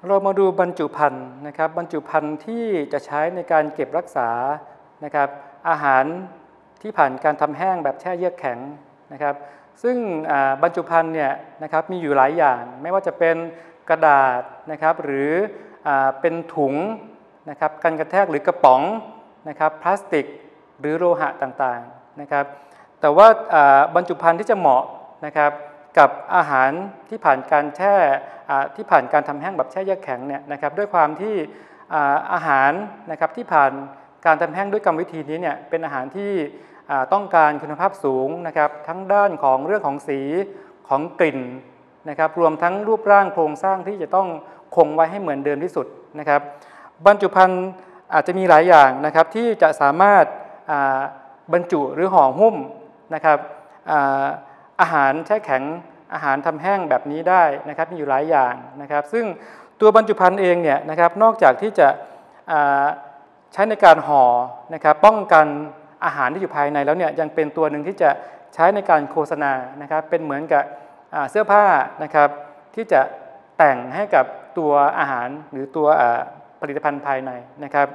เรามาดูบรรจุภัณฑ์นะครับบรรจุภัณฑ์ที่จะใช้ในการเก็บรักษานะครับอาหารที่ผ่านการทำแห้งแบบแช่เยือกแข็งนะครับซึ่งบรรจุภัณฑ์เนี่ยนะครับมีอยู่หลายอย่างไม่ว่าจะเป็นกระดาษนะครับหรือเป็นถุงนะครับกันกระแทกหรือกระป๋องนะครับพลาสติกหรือโลหะต่างๆนะครับแต่ว่าบรรจุภัณฑ์ที่จะเหมาะนะครับกับอาหารที่ผ่านการแช่ที่ผ่านการทำแห้งแบบแช่เยือกแข็งเนี่ยนะครับด้วยความที่อาหารนะครับที่ผ่านการทำแห้งด้วยกรรมวิธีนี้เนี่ยเป็นอาหารที่ต้องการคุณภาพสูงนะครับทั้งด้านของเรื่องของสีของกลิ่นนะครับรวมทั้งรูปร่างโครงสร้างที่จะต้องคงไว้ให้เหมือนเดิมที่สุดนะครับบรรจุภัณฑ์อาจจะมีหลายอย่างนะครับที่จะสามารถบรรจุหรือห่อหุ้มนะครับอาหารแช่แข็งอาหารทำแห้งแบบนี้ได้นะครับมีอยู่หลายอย่างนะครับซึ่งตัวบรรจุภัณฑ์เองเนี่ยนะครับนอกจากที่จะใช้ในการห่อนะครับป้องกันอาหารที่อยู่ภายในแล้วเนี่ยยังเป็นตัวหนึ่งที่จะใช้ในการโฆษณานะครับเป็นเหมือนกับเสื้อผ้านะครับที่จะแต่งให้กับตัวอาหารหรือตัวผลิตภัณฑ์ภายในนะครับ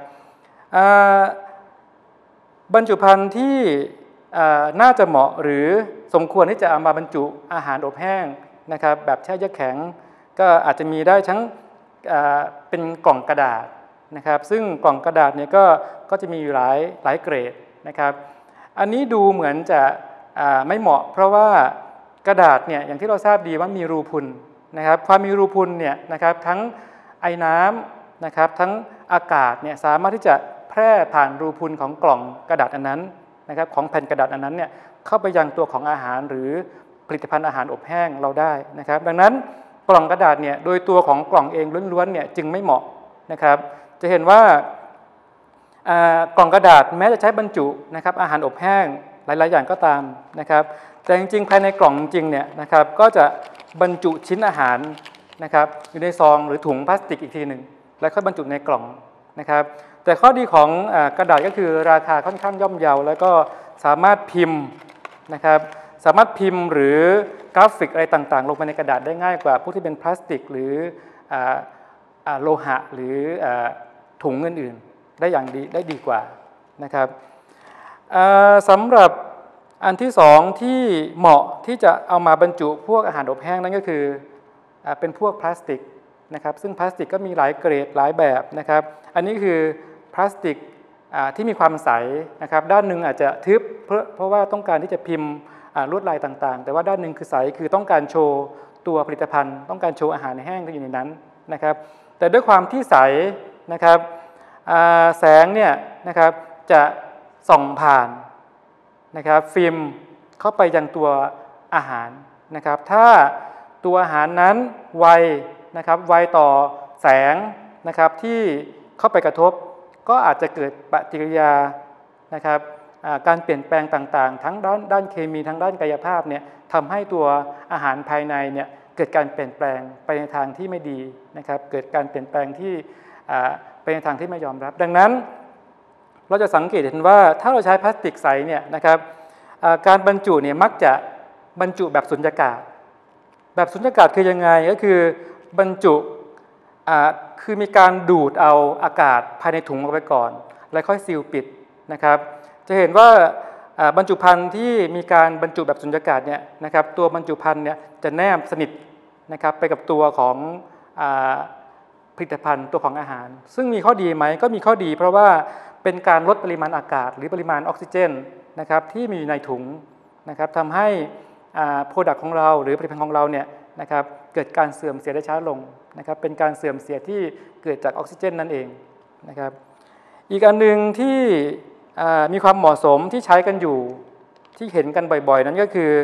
บรรจุภัณฑ์ที่น่าจะเหมาะหรือสมควรที่จะเอามาบรรจุอาหารอบแห้งนะครับแบบแช่เยือกแข็งก็อาจจะมีได้ทั้งเป็นกล่องกระดาษนะครับซึ่งกล่องกระดาษเนี่ยก็จะมีอยู่หลายเกรดนะครับอันนี้ดูเหมือนจะไม่เหมาะเพราะว่ากระดาษเนี่ยอย่างที่เราทราบดีว่ามีรูพุนนะครับความมีรูพุนเนี่ยนะครับทั้งไอน้ำนะครับทั้งอากาศเนี่ยสามารถที่จะแพร่ผ่านรูพุนของกล่องกระดาษอันนั้นนะครับของแผ่นกระดาษอันนั้นเนี่ยเข้าไปยังตัวของอาหารหรือผลิตภัณฑ์อาหารอบแห้งเราได้นะครับดังนั้นกล่องกระดาษเนี่ยโดยตัวของกล่องเองล้วนๆเนี่ยจึงไม่เหมาะนะครับจะเห็นว่ากล่องกระดาษแม้จะใช้บรรจุนะครับอาหารอบแห้งหลายๆอย่างก็ตามนะครับแต่จริงๆภายในกล่องจริงเนี่ยนะครับก็จะบรรจุชิ้นอาหารนะครับอยู่ในซองหรือถุงพลาสติกอีกทีหนึ่งแล้วค่อยบรรจุในกล่องนะครับแต่ข้อดีของกระดาษก็คือราคาค่อนข้างย่อมเยาแล้วก็สามารถพิมพ์นะครับสามารถพิมพ์หรือกราฟิกอะไรต่างๆลงไปในกระดาษได้ง่ายกว่าพวกที่เป็นพลาสติกหรือโลหะหรือถุงอื่นๆได้ดีกว่านะครับสำหรับอันที่สองที่เหมาะที่จะเอามาบรรจุพวกอาหารอบแห้งนั่นก็คือเป็นพวกพลาสติกนะครับซึ่งพลาสติกก็มีหลายเกรดหลายแบบนะครับอันนี้คือพลาสติกที่มีความใสนะครับด้านหนึ่งอาจจะทึบเพราะว่าต้องการที่จะพิมพ์ลวดลายต่างๆแต่ว่าด้านหนึ่งคือใสคือต้องการโชว์ตัวผลิตภัณฑ์ต้องการโชว์อาหารแห้งที่อยู่ในนั้นนะครับแต่ด้วยความที่ใสนะครับแสงเนี่ยนะครับจะส่องผ่านนะครับฟิล์มเข้าไปยังตัวอาหารนะครับถ้าตัวอาหารนั้นไวนะครับไวต่อแสงนะครับที่เข้าไปกระทบก็อาจจะเกิดปฏิกิริยานะครับการเปลี่ยนแปลงต่างๆทั้งด้านเคมีทั้งด้านกายภาพเนี่ยทำให้ตัวอาหารภายในเนี่ยเกิดการเปลี่ยนแปลงไปในทางที่ไม่ดีนะครับเกิดการเปลี่ยนแปลงที่ไปในทางที่ไม่ยอมรับดังนั้นเราจะสังเกตเห็นว่าถ้าเราใช้พลาสติกใสเนี่ยนะครับการบรรจุเนี่ยมักจะบรรจุแบบสุญญากาศแบบสุญญากาศคือยังไงก็คือบรรจุคือมีการดูดเอาอากาศภายในถุงออกไปก่อนแล้วค่อยซีลปิดนะครับจะเห็นว่าบรรจุภัณฑ์ที่มีการบรรจุแบบสุญญากาศเนี่ยนะครับตัวบรรจุภัณฑ์เนี่ยจะแนบสนิทนะครับไปกับตัวของผลิตภัณฑ์ตัวของอาหารซึ่งมีข้อดีไหมก็มีข้อดีเพราะว่าเป็นการลดปริมาณอากาศหรือปริมาณออกซิเจนนะครับที่มีอยู่ในถุงนะครับทำให้โปรดักต์ของเราหรือผลิตภัณฑ์ของเราเนี่ยนะครับเกิดการเสื่อมเสียได้ช้าลงนะครับเป็นการเสื่อมเสียที่เกิดจากออกซิเจนนั่นเองนะครับอีกอันหนึ่งที่มีความเหมาะสมที่ใช้กันอยู่ที่เห็นกันบ่อยๆนั้นก็คือ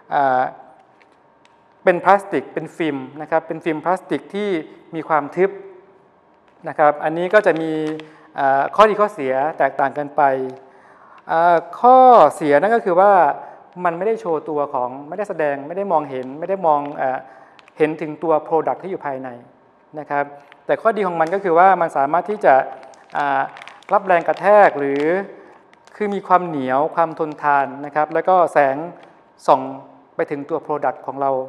เป็นพลาสติกเป็นฟิล์มนะครับเป็นฟิล์มพลาสติกที่มีความทึบนะครับอันนี้ก็จะมีข้อดีข้อเสียแตกต่างกันไปข้อเสียนั่นก็คือว่ามันไม่ได้โชว์ตัวของไม่ได้แสดงไม่ได้มองเห็นไม่ได้มองเห็นถึงตัว Product ที่อยู่ภายในนะครับแต่ข้อดีของมันก็คือว่ามันสามารถที่จะรับแรงกระแทกหรือคือมีความเหนียวความทนทานนะครับแล้วก็แสงส่องไปถึงตัว Product ของเรา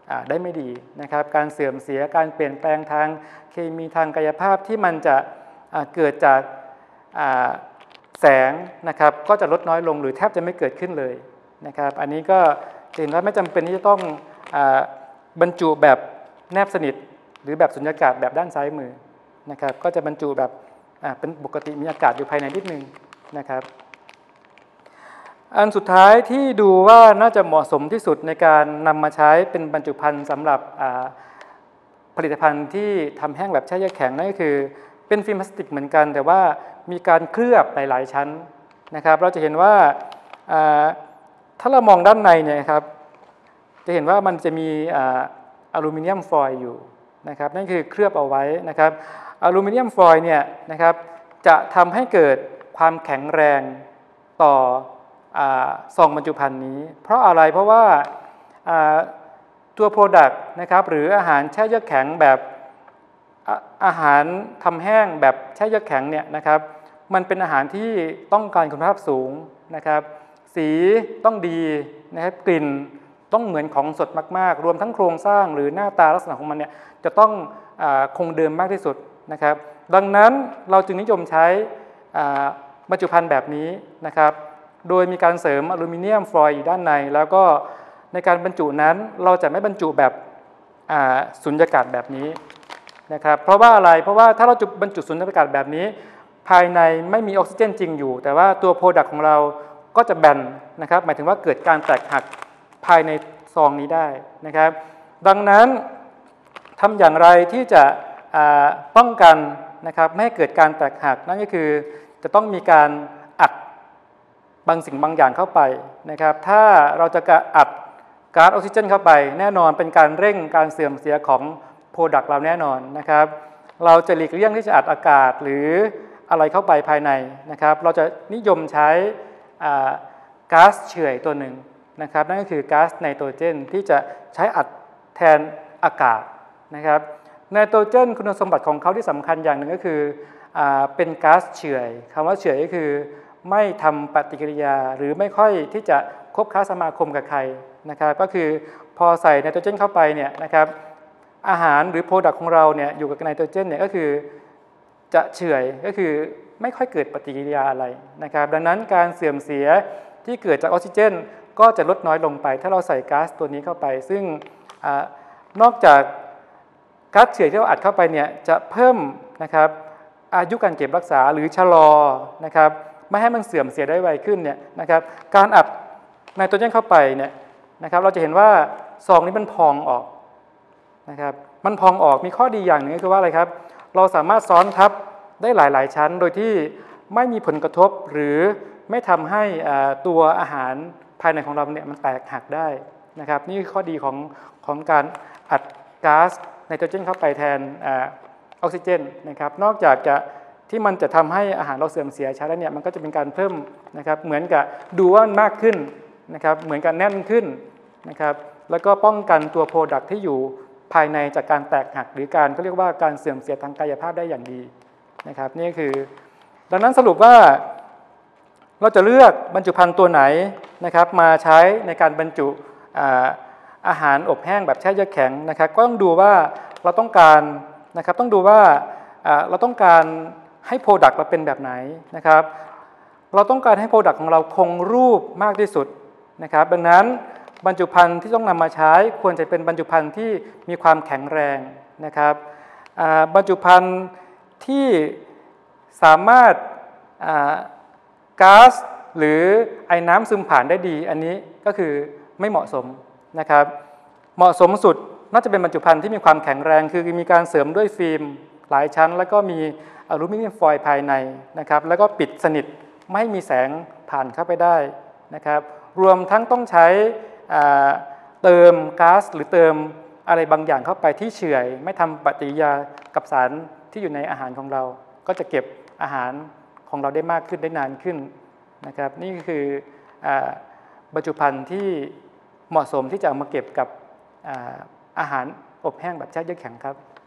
ได้ไม่ดีนะครับการเสื่อมเสียการเปลี่ยนแปลงทางเคมีทางกายภาพที่มันจะเกิดจากแสงนะครับก็จะลดน้อยลงหรือแทบจะไม่เกิดขึ้นเลยนะครับอันนี้ก็เห็นว่าไม่จำเป็นที่จะต้องบรรจุแบบแนบสนิทหรือแบบสุญญากาศแบบด้านซ้ายมือนะครับก็จะบรรจุแบบเป็นปกติมีอากาศอยู่ภายในนิดนึงนะครับอันสุดท้ายที่ดูว่าน่าจะเหมาะสมที่สุดในการนำมาใช้เป็นบรรจุภัณฑ์สำหรับผลิตภัณฑ์ที่ทำแห้งแบบแช่แยกแข็งนั่นก็คือเป็นฟิล์มพลาสติกเหมือนกันแต่ว่ามีการเคลือบหลายๆชั้นนะครับเราจะเห็นว่าถ้าเรามองด้านในเนี่ยครับจะเห็นว่ามันจะมีอลูมิเนียมฟอยล์อยู่นะครับนั่นคือเคลือบเอาไว้นะครับอลูมิเนียมฟอยล์เนี่ยนะครับจะทำให้เกิดความแข็งแรงต่อซองบรรจุภัณฑ์นี้เพราะอะไรเพราะว่าตัว Product นะครับหรืออาหารแช่เยือกแข็งแบบอาหารทำแห้งแบบแช่เยือกแข็งเนี่ยนะครับมันเป็นอาหารที่ต้องการคุณภาพสูงนะครับสีต้องดีนะครับกลิ่นต้องเหมือนของสดมากๆรวมทั้งโครงสร้างหรือหน้าตาลักษณะของมันเนี่ยจะต้องคงเดิมมากที่สุดนะครับดังนั้นเราจึงนิยมใช้บรรจุภัณฑ์แบบนี้นะครับโดยมีการเสริมอลูมิเนียมฟอยล์อยู่ด้านในแล้วก็ในการบรรจุนั้นเราจะไม่บรรจุแบบสุญญากาศแบบนี้นะครับเพราะว่าอะไรเพราะว่าถ้าเราจุบรรจุสุญญากาศแบบนี้ภายในไม่มีออกซิเจนจริงอยู่แต่ว่าตัวโปรดักต์ของเราก็จะแบนนะครับหมายถึงว่าเกิดการแตกหักภายในซองนี้ได้นะครับดังนั้นทำอย่างไรที่จะป้องกันนะครับไม่ให้เกิดการแตกหักนั่นก็คือจะต้องมีการอัดบางสิ่งบางอย่างเข้าไปนะครับถ้าเราจะอัดก๊าซออกซิเจนเข้าไปแน่นอนเป็นการเร่งการเสื่อมเสียของโปรดักต์เราแน่นอนนะครับเราจะหลีกเลี่ยงที่จะอัดอากาศหรืออะไรเข้าไปภายในนะครับเราจะนิยมใช้ก๊าซเฉื่อยตัวหนึ่งนะครับนั่นก็คือก๊าซไนโตรเจนที่จะใช้อัดแทนอากาศนะครับไนโตรเจนคุณสมบัติของเขาที่สำคัญอย่างหนึ่งก็คือเป็นก๊าซเฉื่อยคำว่าเฉื่อยก็คือไม่ทำปฏิกิริยาหรือไม่ค่อยที่จะคบค้าสมาคมกับใครนะครับก็คือพอใส่ไนโตรเจนเข้าไปเนี่ยนะครับอาหารหรือโปรดักต์ของเราเนี่ยอยู่กับไนโตรเจนเนี่ยก็คือจะเฉื่อยก็คือไม่ค่อยเกิดปฏิกิริยาอะไรนะครับดังนั้นการเสื่อมเสียที่เกิดจากออกซิเจนก็จะลดน้อยลงไปถ้าเราใส่ก๊าซตัวนี้เข้าไปซึ่งนอกจากก๊าซเฉื่อยที่เราอัดเข้าไปเนี่ยจะเพิ่มนะครับอายุการเก็บรักษาหรือชะลอนะครับไม่ให้มันเสื่อมเสียได้ไวขึ้นเนี่ยนะครับการอัดไนโตรเจนเข้าไปเนี่ยนะครับเราจะเห็นว่าซองนี้มันพองออกนะครับมันพองออกมีข้อดีอย่างหนึ่งก็คือว่าอะไรครับเราสามารถซ้อนทับได้หลายๆชั้นโดยที่ไม่มีผลกระทบหรือไม่ทำให้ตัวอาหารภายในของเราเนี่ยมันแตกหักได้นะครับนี่คือข้อดีของการอัดก๊าซไนโตรเจนเข้าไปแทนออกซิเจนนะครับนอกจากจะที่มันจะทำให้อาหารเราเสื่อมเสียช้าแล้วเนี่ยมันก็จะเป็นการเพิ่มนะครับเหมือนกับดูว่ามันมากขึ้นนะครับเหมือนกับแน่นขึ้นนะครับแล้วก็ป้องกันตัวโปรดักต์ที่อยู่ภายในจากการแตกหักหรือการเขาเรียกว่าการเสื่อมเสียทางกายภาพได้อย่างดีนะครับนี่คือดังนั้นสรุปว่าเราจะเลือกบรรจุภัณฑ์ตัวไหนนะครับมาใช้ในการบรรจุอาหารอบแห้งแบบแช่เยือกแข็งนะครับก็ต้องดูว่าเราต้องการนะครับต้องดูว่าเราต้องการให้โปรดักต์เราเป็นแบบไหนนะครับเราต้องการให้โปรดักต์ของเราคงรูปมากที่สุดนะครับดังนั้นบรรจุภัณฑ์ที่ต้องนำมาใช้ควรจะเป็นบรรจุภัณฑ์ที่มีความแข็งแรงนะครับบรรจุภัณฑ์ที่สามารถก๊าซหรือไอ้น้ำซึมผ่านได้ดีอันนี้ก็คือไม่เหมาะสมนะครับเหมาะสมสุดน่าจะเป็นบรรจุภัณฑ์ที่มีความแข็งแรงคือมีการเสริมด้วยฟิล์มหลายชั้นแล้วก็มีอลูมิเนียมฟอยล์ภายในนะครับแล้วก็ปิดสนิทไม่ให้มีแสงผ่านเข้าไปได้นะครับรวมทั้งต้องใช้เติมก๊าซหรือเติมอะไรบางอย่างเข้าไปที่เฉื่อยไม่ทำปฏิกิริยากับสารที่อยู่ในอาหารของเราก็จะเก็บอาหารของเราได้มากขึ้นได้นานขึ้นนะครับนี่คือบรรจุภัณฑ์ที่เหมาะสมที่จะเอามาเก็บกับอาหารอบแห้งแบบแช่เยือกแข็งครับ